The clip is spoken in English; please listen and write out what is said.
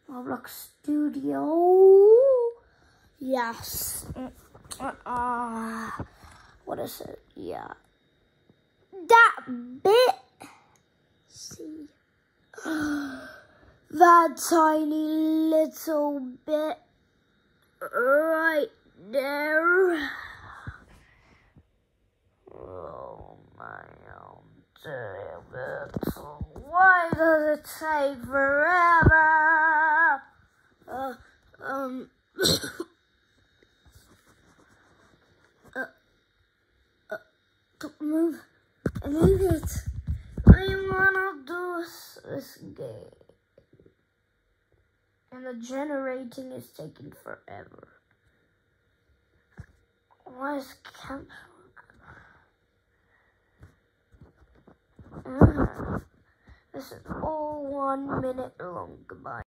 Roblox Studio. Yes. What is it? Yeah. That bit. See. That tiny little bit right there. Oh my, damn it. Why does it take forever? Move it. I wanna do this game. And the generating is taking forever. Why is camp? This is all 1 minute long. Goodbye.